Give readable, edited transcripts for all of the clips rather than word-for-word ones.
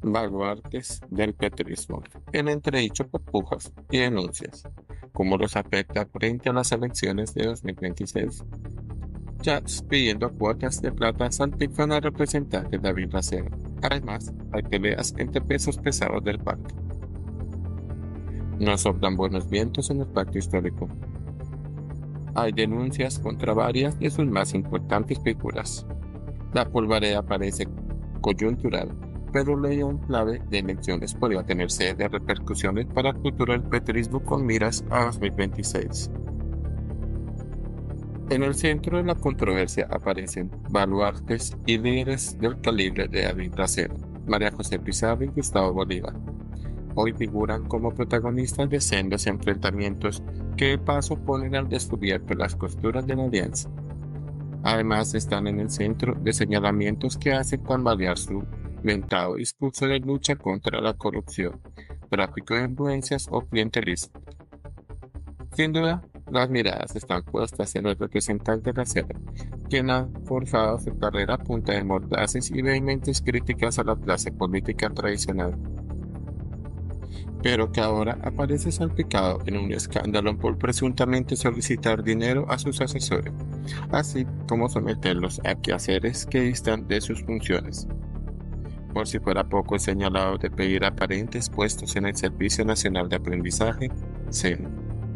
baluartes del petrismo, en entredicho por pujas y denuncias. ¿Cómo los afecta frente a las elecciones de 2026? Chats pidiendo cuotas de plata salpican al representante David Racero. Además, hay peleas entre pesos pesados del pacto. No soplan buenos vientos en el pacto histórico. Hay denuncias contra varias de sus más importantes figuras. La polvareda parece coyuntural, pero leía un clave de elecciones podría tener serias repercusiones para el futuro del petrismo con miras a 2026. En el centro de la controversia aparecen baluartes y líderes del calibre de David Racero, María José Pizarro y Gustavo Bolívar. Hoy figuran como protagonistas de sendos enfrentamientos que de paso ponen al descubierto las costuras de la alianza. Además, están en el centro de señalamientos que hacen tambalear su inventado discurso de lucha contra la corrupción, tráfico de influencias o clientelismo. Sin duda, las miradas están puestas en el representante de la sede, quien ha forzado su carrera a punta de mordaces y vehementes críticas a la clase política tradicional, pero que ahora aparece salpicado en un escándalo por presuntamente solicitar dinero a sus asesores, así como someterlos a quehaceres que distan de sus funciones. Por si fuera poco, señalado de pedir aparentes puestos en el Servicio Nacional de Aprendizaje, SENA.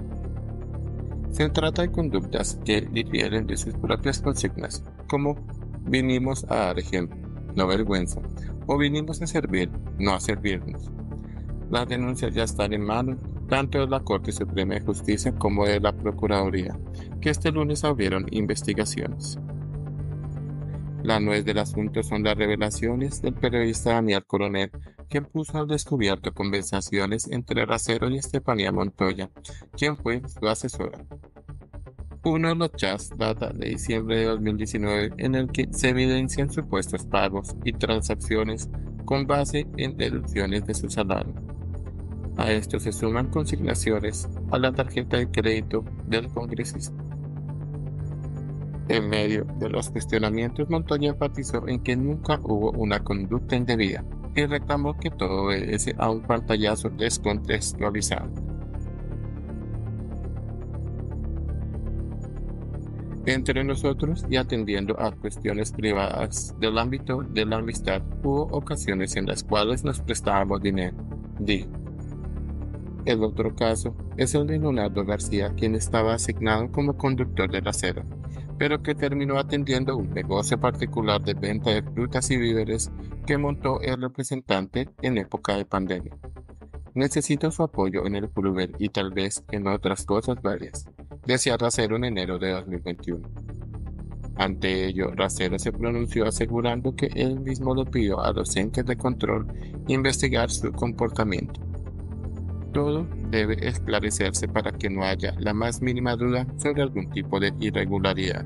Se trata de conductas que difieren de sus propias consignas, como vinimos a dar ejemplo, no vergüenza, o vinimos a servir, no a servirnos. Las denuncias ya están en manos tanto de la Corte Suprema de Justicia como de la Procuraduría, que este lunes abrieron investigaciones. La nuez del asunto son las revelaciones del periodista Daniel Coronel, quien puso al descubierto conversaciones entre Racero y Estefanía Montoya, quien fue su asesora. Uno de los chats data de diciembre de 2019 en el que se evidencian supuestos pagos y transacciones con base en deducciones de su salario. A esto se suman consignaciones a la tarjeta de crédito del congresista. En medio de los cuestionamientos, Montoya enfatizó en que nunca hubo una conducta indebida y reclamó que todo obedece a un pantallazo descontextualizado. Entre nosotros y atendiendo a cuestiones privadas del ámbito de la amistad, hubo ocasiones en las cuales nos prestábamos dinero, dijo. El otro caso es el de Leonardo García, quien estaba asignado como conductor del acero, pero que terminó atendiendo un negocio particular de venta de frutas y víveres que montó el representante en época de pandemia. Necesito su apoyo en el Pulver y tal vez en otras cosas varias, decía Racero en enero de 2021. Ante ello, Racero se pronunció asegurando que él mismo le pidió a los entes de control investigar su comportamiento. Todo debe esclarecerse para que no haya la más mínima duda sobre algún tipo de irregularidad.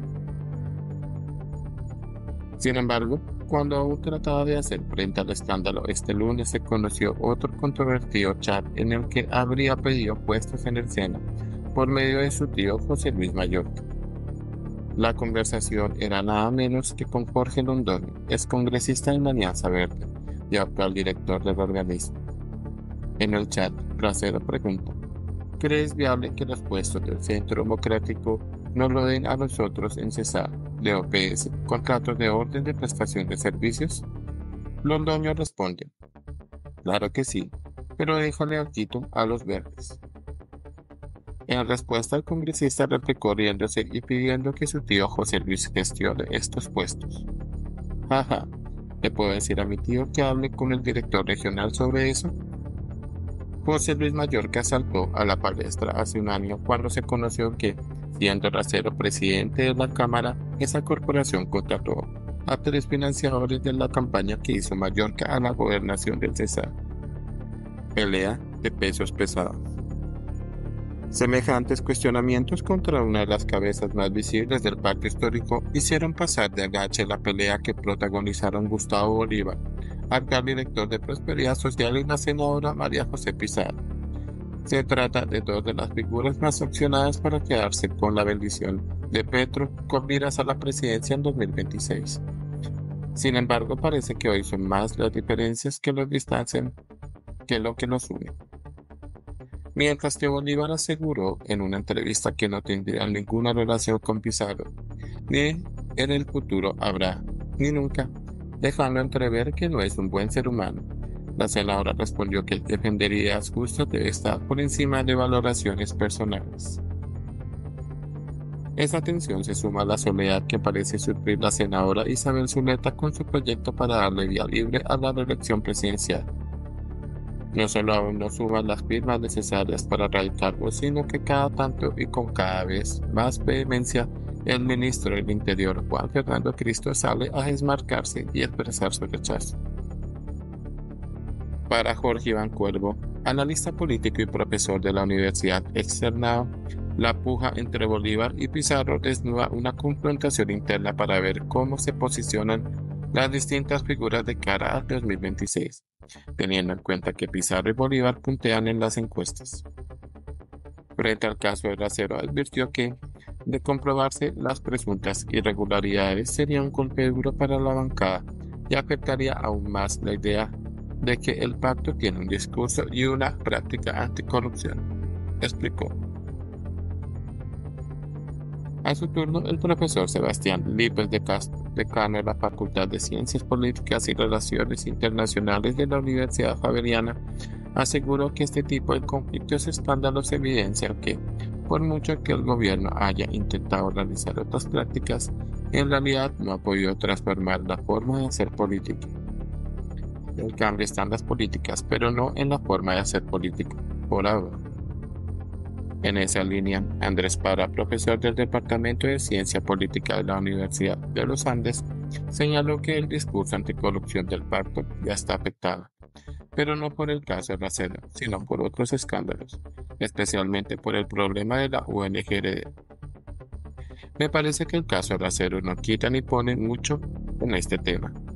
Sin embargo, cuando aún trataba de hacer frente al escándalo, este lunes se conoció otro controvertido chat en el que habría pedido puestos en el Sena por medio de su tío José Luis Mallorca. La conversación era nada menos que con Jorge Londoño, excongresista en la Alianza Verde y actual director del organismo. En el chat, Racero pregunta, ¿crees viable que los puestos del Centro Democrático nos lo den a nosotros en CESAR, de OPS, contratos de orden de prestación de servicios? Londoño responde, claro que sí, pero déjale al quito a los verdes. En respuesta, el congresista replicó riéndose y pidiendo que su tío José Luis gestione estos puestos. Jaja, ¿le puedo decir a mi tío que hable con el director regional sobre eso? José Luis Mallorca saltó a la palestra hace un año cuando se conoció que, siendo Racero presidente de la Cámara, esa corporación contrató a 3 financiadores de la campaña que hizo Mallorca a la gobernación del Cesar. Pelea de pesos pesados. Semejantes cuestionamientos contra una de las cabezas más visibles del pacto histórico hicieron pasar de agache la pelea que protagonizaron Gustavo Bolívar, actual director de Prosperidad Social, y la senadora María José Pizarro. Se trata de dos de las figuras más opcionadas para quedarse con la bendición de Petro con miras a la presidencia en 2026. Sin embargo, parece que hoy son más las diferencias que los distancian que lo que nos une. Mientras que Bolívar aseguró en una entrevista que no tendría ninguna relación con Pizarro, ni en el futuro habrá, ni nunca, dejando entrever que no es un buen ser humano. La senadora respondió que defender ideas justas debe estar por encima de valoraciones personales. Esa tensión se suma a la soledad que parece sufrir la senadora Isabel Zuleta con su proyecto para darle vía libre a la reelección presidencial. No solo aún no suman las firmas necesarias para erradicarlo, sino que cada tanto y con cada vez más vehemencia, el ministro del Interior, Juan Fernando Cristo, sale a desmarcarse y expresar su rechazo. Para Jorge Iván Cuervo, analista político y profesor de la Universidad Externado, la puja entre Bolívar y Pizarro desnuda una confrontación interna para ver cómo se posicionan las distintas figuras de cara al 2026, teniendo en cuenta que Pizarro y Bolívar puntean en las encuestas. Frente al caso de Racero, advirtió que, de comprobarse las presuntas irregularidades, sería un golpe duro para la bancada y afectaría aún más la idea de que el pacto tiene un discurso y una práctica anticorrupción, explicó. A su turno, el profesor Sebastián Lípez de Castro, decano de la Facultad de Ciencias Políticas y Relaciones Internacionales de la Universidad Javeriana, aseguró que este tipo de conflictos escándalos evidencian que, por mucho que el gobierno haya intentado realizar otras prácticas, en realidad no ha podido transformar la forma de hacer política. El cambio está en las políticas, pero no en la forma de hacer política, por ahora. En esa línea, Andrés Parra, profesor del Departamento de Ciencia Política de la Universidad de los Andes, señaló que el discurso anticorrupción del pacto ya está afectado, pero no por el caso de Racero, sino por otros escándalos, especialmente por el problema de la UNGRD. Me parece que el caso de Racero no quita ni pone mucho en este tema.